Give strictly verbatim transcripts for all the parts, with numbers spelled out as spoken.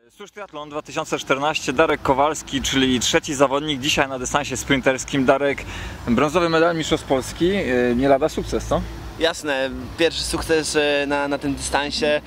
Susz Triathlon dwa tysiące czternaście, Darek Kowalski, czyli trzeci zawodnik dzisiaj na dystansie sprinterskim. Darek, brązowy medal mistrzostw Polski, nie lada sukces, co? Jasne, pierwszy sukces na, na tym dystansie.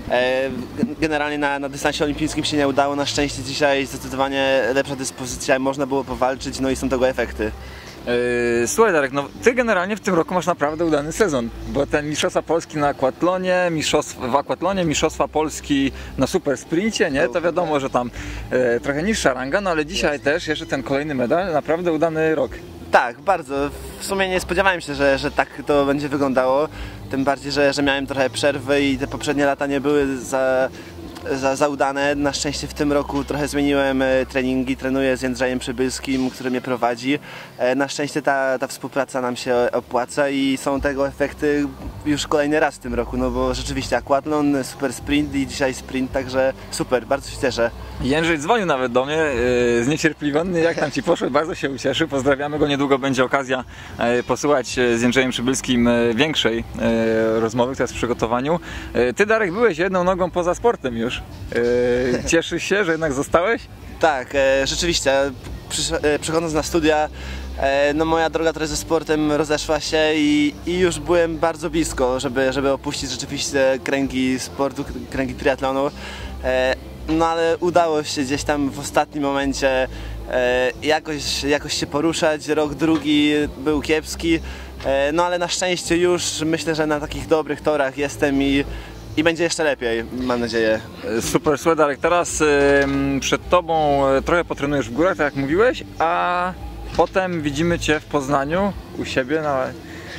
Generalnie na, na dystansie olimpijskim się nie udało, na szczęście dzisiaj zdecydowanie lepsza dyspozycja, można było powalczyć, no i są tego efekty. Słuchaj Darek, no ty generalnie w tym roku masz naprawdę udany sezon, bo ten mistrzostwa Polski na aquatlonie, mistrzostwa w aquatlonie, mistrzostwa Polski na super sprincie, nie? To wiadomo, że tam e, trochę niższa ranga, no ale dzisiaj też jeszcze ten kolejny medal, naprawdę udany rok. Tak, bardzo. W sumie nie spodziewałem się, że, że tak to będzie wyglądało, tym bardziej, że, że miałem trochę przerwy i te poprzednie lata nie były za... Za, za udane. Na szczęście w tym roku trochę zmieniłem treningi, trenuję z Jędrzejem Przybylskim, który mnie prowadzi. Na szczęście ta, ta współpraca nam się opłaca i są tego efekty już kolejny raz w tym roku, no bo rzeczywiście aquatlon, super sprint i dzisiaj sprint, także super, bardzo się cieszę. Jędrzej dzwonił nawet do mnie, yy, zniecierpliwiony, jak tam ci poszło, bardzo się ucieszy, pozdrawiamy go, niedługo będzie okazja yy, posłuchać z Jędrzejem Przybylskim yy, większej yy, rozmowy, która jest w przygotowaniu. Yy, ty Darek byłeś jedną nogą poza sportem już. Yy, cieszysz się, że jednak zostałeś? Tak, e, rzeczywiście, Przysz, e, przychodząc na studia, e, no moja droga trochę ze sportem rozeszła się i, i już byłem bardzo blisko, żeby, żeby opuścić rzeczywiście kręgi sportu, kręgi triatlonu. E, no ale udało się gdzieś tam w ostatnim momencie e, jakoś, jakoś się poruszać, rok drugi był kiepski, e, no ale na szczęście już myślę, że na takich dobrych torach jestem i I będzie jeszcze lepiej, mam nadzieję. Super, słuchaj Darek, teraz y, przed tobą trochę potrenujesz w górach, tak jak mówiłeś, a potem widzimy cię w Poznaniu u siebie na,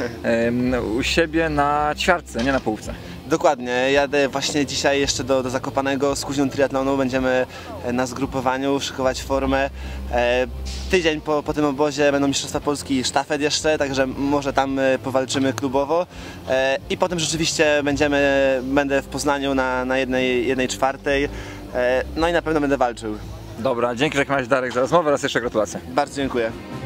y, u siebie na ćwiartce, nie na połówce. Dokładnie, jadę właśnie dzisiaj jeszcze do, do Zakopanego z kuźnią triatlonu, będziemy na zgrupowaniu szykować formę. E, tydzień po, po tym obozie będą mistrzostwa Polski sztafet jeszcze, także może tam powalczymy klubowo. E, I potem rzeczywiście będziemy, będę w Poznaniu na, na jednej, jednej czwartej, e, no i na pewno będę walczył. Dobra, dzięki w takim razie Darek za rozmowę, raz jeszcze gratulacje. Bardzo dziękuję.